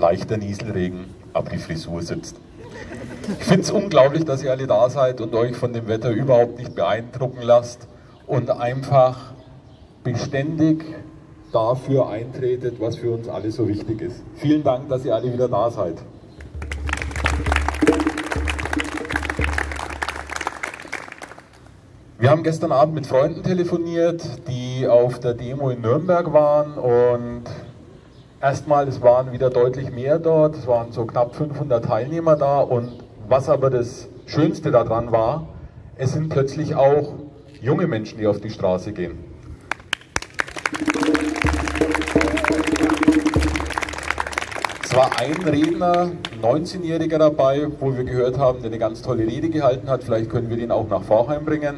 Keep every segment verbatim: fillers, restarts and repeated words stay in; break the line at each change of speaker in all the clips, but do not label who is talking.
leichter Nieselregen, aber die Frisur sitzt. Ich finde es unglaublich, dass ihr alle da seid und euch von dem Wetter überhaupt nicht beeindrucken lasst und einfach beständig dafür eintretet, was für uns alle so wichtig ist. Vielen Dank, dass ihr alle wieder da seid. Wir haben gestern Abend mit Freunden telefoniert, die auf der Demo in Nürnberg waren, und erstmal, es waren wieder deutlich mehr dort, es waren so knapp fünfhundert Teilnehmer da, und was aber das Schönste daran war, es sind plötzlich auch junge Menschen, die auf die Straße gehen. Es war ein Redner, ein neunzehnjähriger dabei, wo wir gehört haben, der eine ganz tolle Rede gehalten hat. Vielleicht können wir den auch nach Vorheim bringen.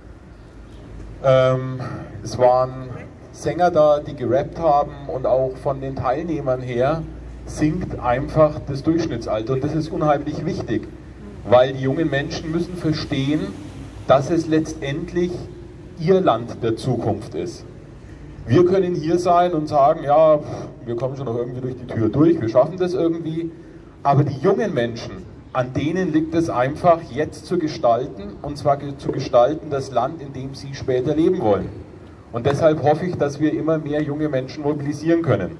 Ähm, es waren Sänger da, die gerappt haben, und auch von den Teilnehmern her sinkt einfach das Durchschnittsalter, und das ist unheimlich wichtig, weil die jungen Menschen müssen verstehen, dass es letztendlich ihr Land der Zukunft ist. Wir können hier sein und sagen, ja, wir kommen schon noch irgendwie durch die Tür durch, wir schaffen das irgendwie, aber die jungen Menschen, an denen liegt es einfach, jetzt zu gestalten, und zwar zu gestalten das Land, in dem sie später leben wollen. Und deshalb hoffe ich, dass wir immer mehr junge Menschen mobilisieren können.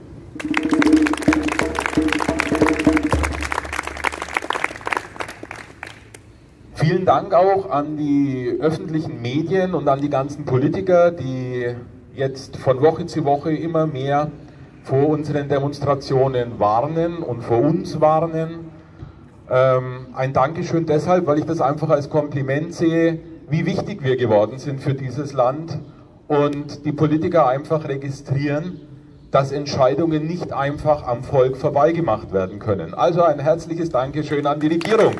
Vielen Dank auch an die öffentlichen Medien und an die ganzen Politiker, die jetzt von Woche zu Woche immer mehr vor unseren Demonstrationen warnen und vor uns warnen. Ähm, ein Dankeschön deshalb, weil ich das einfach als Kompliment sehe, wie wichtig wir geworden sind für dieses Land, und die Politiker einfach registrieren, dass Entscheidungen nicht einfach am Volk vorbeigemacht werden können. Also ein herzliches Dankeschön an die Regierung.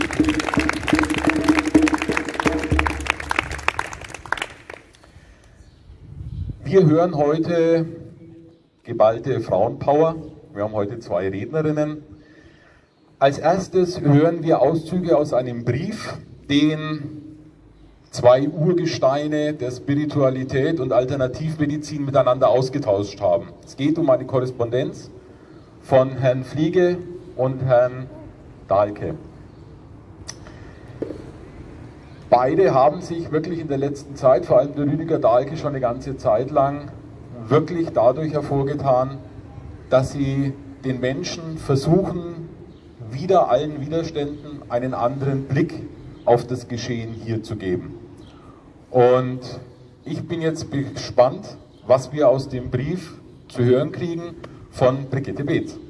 Wir hören heute geballte Frauenpower. Wir haben heute zwei Rednerinnen. Als erstes hören wir Auszüge aus einem Brief, den zwei Urgesteine der Spiritualität und Alternativmedizin miteinander ausgetauscht haben. Es geht um eine Korrespondenz von Herrn Fliege und Herrn Dahlke. Beide haben sich wirklich in der letzten Zeit, vor allem der Rüdiger Dahlke schon eine ganze Zeit lang, wirklich dadurch hervorgetan, dass sie den Menschen versuchen, wider allen Widerständen einen anderen Blick auf das Geschehen hier zu geben. Und ich bin jetzt gespannt, was wir aus dem Brief zu hören kriegen von Brigitte Beetz.